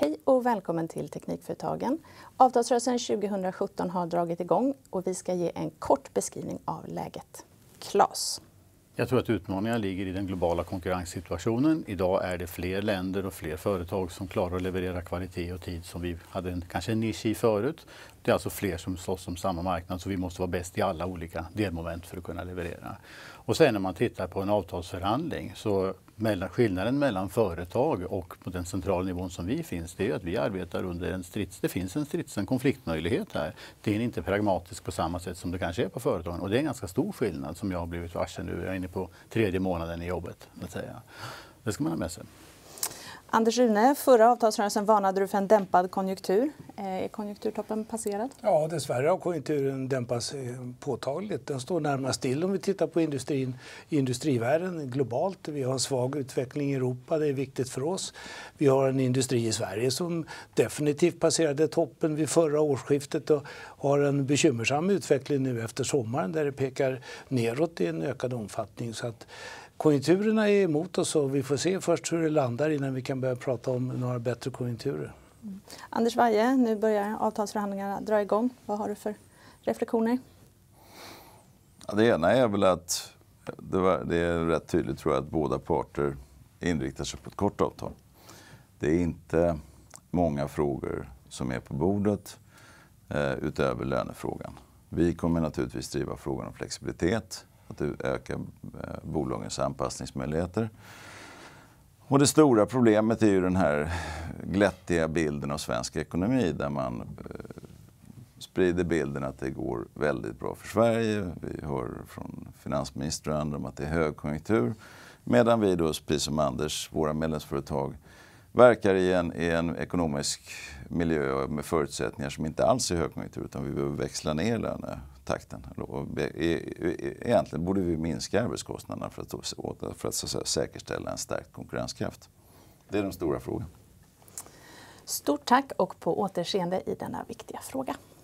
Hej och välkommen till Teknikföretagen. Avtalsrörelsen 2017 har dragit igång och vi ska ge en kort beskrivning av läget. Claes. Jag tror att utmaningarna ligger i den globala konkurrenssituationen. Idag är det fler länder och fler företag som klarar att leverera kvalitet och tid som vi hade kanske en nisch i förut. Det är alltså fler som slåss om samma marknad, så vi måste vara bäst i alla olika delmoment för att kunna leverera. Och sen när man tittar på en avtalsförhandling, så skillnaden mellan företag och på den centrala nivån som vi finns, det är att vi arbetar under det finns en konfliktmöjlighet här. Det är inte pragmatisk på samma sätt som det kanske är på företagen. Och det är en ganska stor skillnad som jag har blivit varse nu. Jag är inne på 3:e månaden i jobbet, att säga. Det ska man ha med sig. Anders Rune, förra avtalsrörelsen varnade du för en dämpad konjunktur. Är konjunkturtoppen passerad? Ja, dessvärre har konjunkturen dämpats påtagligt. Den står närmast still om vi tittar på industrivärlden globalt. Vi har en svag utveckling i Europa, det är viktigt för oss. Vi har en industri i Sverige som definitivt passerade toppen vid förra årsskiftet och har en bekymmersam utveckling nu efter sommaren där det pekar neråt i en ökad omfattning. Så att konjunkturerna är emot oss och vi får se först hur det landar innan vi kan börja prata om några bättre konjunkturer. Anders Warje, nu börjar avtalsförhandlingarna dra igång. Vad har du för reflektioner? Ja, det ena är väl att det är rätt tydligt, tror jag, att båda parter inriktar sig på ett kort avtal. Det är inte många frågor som är på bordet utöver lönefrågan. Vi kommer naturligtvis driva frågan om flexibilitet, att öka bolagens anpassningsmöjligheter. Och det stora problemet är ju den här glättiga bilden av svensk ekonomi där man sprider bilden att det går väldigt bra för Sverige. Vi hör från finansminister och andra om att det är högkonjunktur. Medan vi då, precis som Anders, våra medlemsföretag, verkar i en ekonomisk miljö med förutsättningar som inte alls är högkonjunktur, utan vi behöver växla ner lönetakten. Egentligen borde vi minska arbetskostnaderna för att säkerställa en stärkt konkurrenskraft. Det är den stora frågan. Stort tack och på återseende i denna viktiga fråga.